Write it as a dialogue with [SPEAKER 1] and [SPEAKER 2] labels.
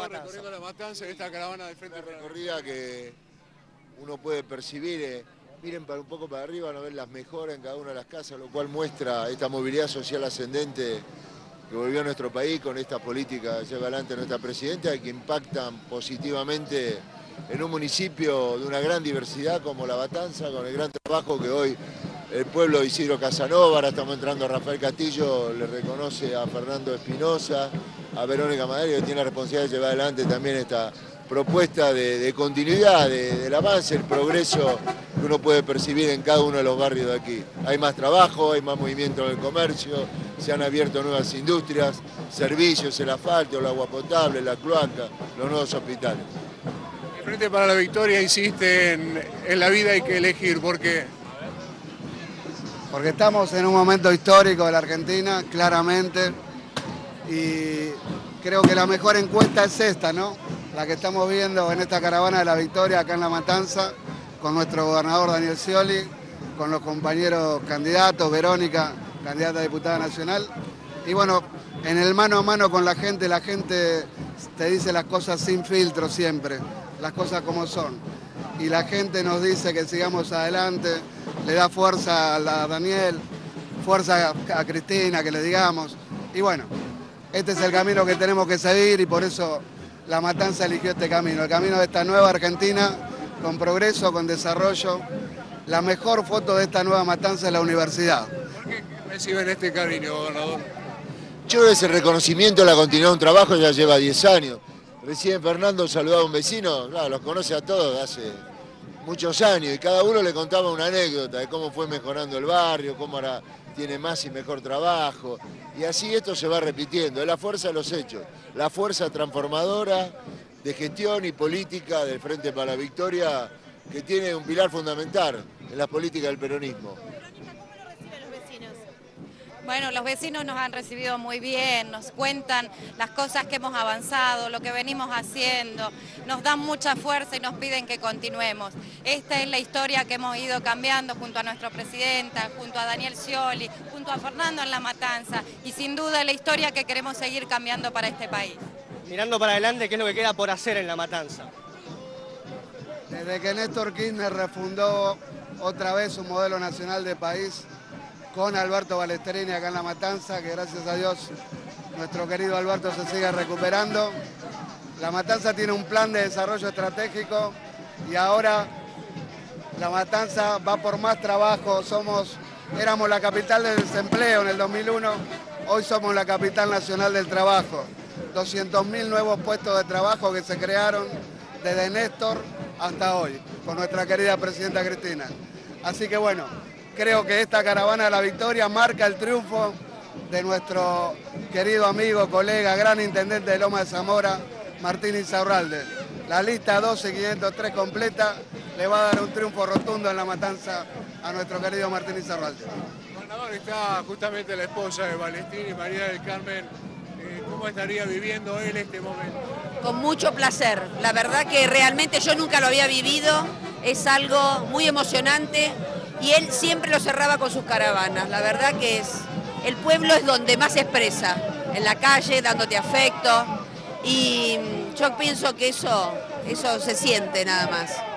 [SPEAKER 1] Matanza.
[SPEAKER 2] Recorriendo la Matanza, esta caravana del Frente
[SPEAKER 3] Una recorrida que uno puede percibir, miren un poco para arriba, van a ver las mejoras en cada una de las casas, lo cual muestra esta movilidad social ascendente que volvió a nuestro país con esta política que lleva adelante nuestra presidenta y que impactan positivamente en un municipio de una gran diversidad como La Matanza, con el gran trabajo que hoy el pueblo de Isidro Casanova, ahora estamos entrando a Rafael Castillo, le reconoce a Fernando Espinosa, a Verónica Madero, que tiene la responsabilidad de llevar adelante también esta propuesta de continuidad, del avance, el progreso que uno puede percibir en cada uno de los barrios de aquí. Hay más trabajo, hay más movimiento en el comercio, se han abierto nuevas industrias, servicios, el asfalto, el agua potable, la cloaca, los nuevos hospitales.
[SPEAKER 2] El Frente para la Victoria insiste en la vida hay que elegir, ¿por qué?
[SPEAKER 1] Porque estamos en un momento histórico de la Argentina, claramente, y creo que la mejor encuesta es esta, ¿no? La que estamos viendo en esta caravana de la Victoria acá en La Matanza, con nuestro gobernador Daniel Scioli, con los compañeros candidatos, Verónica, candidata a diputada nacional, y bueno, en el mano a mano con la gente te dice las cosas sin filtro siempre, las cosas como son. Y la gente nos dice que sigamos adelante, le da fuerza a Daniel, fuerza a Cristina, que le digamos. Y bueno, este es el camino que tenemos que seguir y por eso La Matanza eligió este camino, el camino de esta nueva Argentina, con progreso, con desarrollo. La mejor foto de esta nueva Matanza es la universidad.
[SPEAKER 2] ¿Por qué reciben este cariño, gobernador?
[SPEAKER 3] Yo creo que ese reconocimiento, la continuidad de un trabajo ya lleva 10 años. Recién Fernando saludaba a un vecino, claro, los conoce a todos de hace muchos años y cada uno le contaba una anécdota de cómo fue mejorando el barrio, cómo ahora tiene más y mejor trabajo. Y así esto se va repitiendo, es la fuerza de los hechos, la fuerza transformadora de gestión y política del Frente para la Victoria que tiene un pilar fundamental en la política del peronismo.
[SPEAKER 4] Bueno, los vecinos nos han recibido muy bien, nos cuentan las cosas que hemos avanzado, lo que venimos haciendo, nos dan mucha fuerza y nos piden que continuemos. Esta es la historia que hemos ido cambiando junto a nuestra presidenta, junto a Daniel Scioli, junto a Fernando en La Matanza y sin duda la historia que queremos seguir cambiando para este país.
[SPEAKER 5] Mirando para adelante, ¿qué es lo que queda por hacer en La Matanza?
[SPEAKER 1] Desde que Néstor Kirchner refundó otra vez un modelo nacional de país, con Alberto Balestrini acá en La Matanza, que gracias a Dios nuestro querido Alberto se sigue recuperando. La Matanza tiene un plan de desarrollo estratégico y ahora La Matanza va por más trabajo. Éramos la capital del desempleo en el 2001, hoy somos la capital nacional del trabajo. 200.000 nuevos puestos de trabajo que se crearon desde Néstor hasta hoy, con nuestra querida presidenta Cristina. Así que bueno, creo que esta caravana de la Victoria marca el triunfo de nuestro querido amigo, colega, gran intendente de Loma de Zamora, Martín Insaurralde. La lista 12503 completa le va a dar un triunfo rotundo en La Matanza a nuestro querido Martín Insaurralde.
[SPEAKER 2] Gobernador, está justamente la esposa de Balestrini, María del Carmen. ¿Cómo estaría viviendo él este momento?
[SPEAKER 6] Con mucho placer. La verdad que realmente yo nunca lo había vivido. Es algo muy emocionante. Y él siempre lo cerraba con sus caravanas. La verdad que el pueblo es donde más se expresa, en la calle, dándote afecto. Y yo pienso que eso se siente nada más.